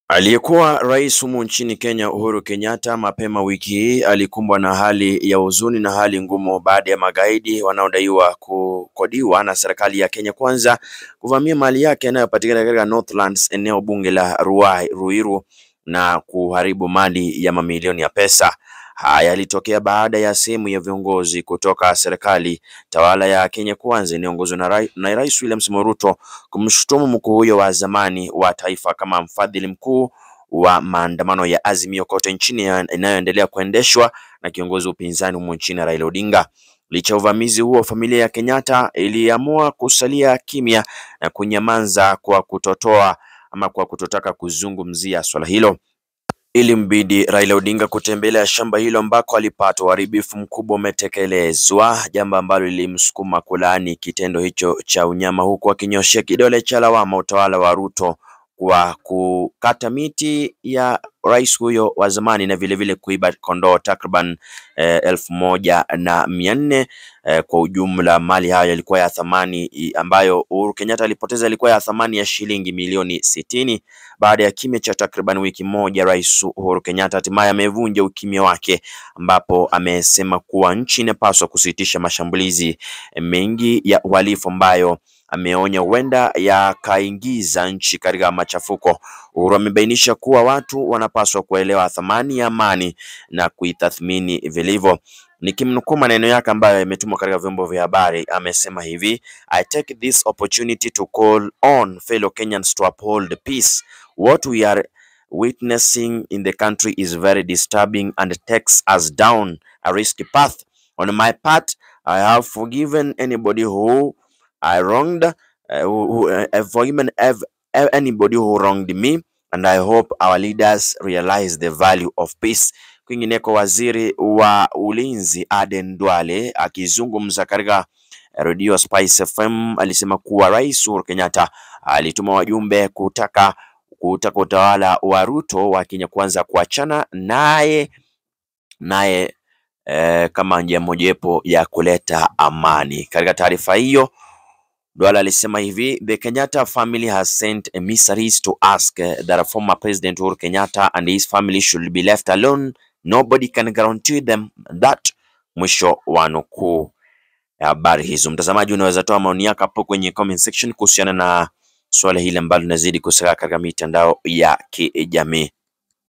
Aliyekuwa rais humu nchini Kenya Uhuru Kenyatta mapema wiki hii alikumbwa na hali ya huzuni na hali ngumu baada ya magaidi wanaodaiwa kukodiwa na serikali ya Kenya Kwanza kuvamia mali yake yanayopatikana katika Northlands, eneo bunge la RUIRU, na kuharibu mali ya mamilioni ya pesa. Haya yalitokea baada ya sehemu ya viongozi kutoka serikali tawala ya Kenya Kwanza inayoongozwa na Rais William Ruto kumshutumu mkuu huyo wa zamani wa taifa kama mfadhili mkuu wa maandamano ya Azimio kote nchini inayoendelea kuendeshwa na kiongozi wa upinzani humo nchini Raila Odinga. Licha ya uvamizi huo, familia ya Kenyatta iliamua kusalia kimya na kunyamaza kwa kutotaka kuzungumzia swala hilo. Ilimbidi Raila Odinga kutembelea shamba hilo ambako alipata uharibifu mkubwa umetekelezwa, jambo ambalo lilimsukuma kulaani kitendo hicho cha unyama, huku akinyoshea kidole cha lawama utawala wa Ruto kwa kukata miti ya rais huyo wa zamani na vile kuiba kondoo takriban 1400. Kwa ujumla mali hayo yalikuwa ya thamani ambayo Uhuru Kenyatta alipoteza ilikuwa ya thamani ya shilingi milioni 60. Baada ya kimya cha takriban wiki moja, Rais Uhuru Kenyatta hatimaye amevunja ukimya wake, ambapo amesema kuwa nchi inapaswa kusitisha mashambulizi mengi ya uhalifu ambayo ameonya huenda yakaingiza nchi katika machafuko. Uhuru amebainisha kuwa watu wanapaswa kuelewa thamani ya amani na kuitathmini vilivyo. Nikimnukuu maneno yake ambayo yametumwa katika vyombo vya habari, amesema hivi: I take this opportunity to call on fellow Kenyans to uphold peace. What we are witnessing in the country is very disturbing and takes us down a risky path. On my part, I have forgiven anybody who I wronged, forgiven anybody who wronged me, and I hope our leaders realize the value of peace. Kwingineko, waziri wa ulinzi Aden Duale akizungumza katika Radio Spice FM alisema kuwa Rais Uhuru Kenyatta alituma wajumbe kutaka utawala wa Ruto wa Kenya Kwanza kuachana naye kama njia mojawapo ya kuleta amani. Katika taarifa hiyo, Duale alisema hivi: The Kenyatta family has sent emissaries to ask that former President Uhuru Kenyatta and his family should be left alone. Nobody can guarantee them that. Mwisho wa nukuu ya habari hizo. Mtazamaji, unaweza toa maoni yako hapo kwenye comment section kuhusiana na swala hili ambalo linazidi kusaka katika mitandao ya kijamii.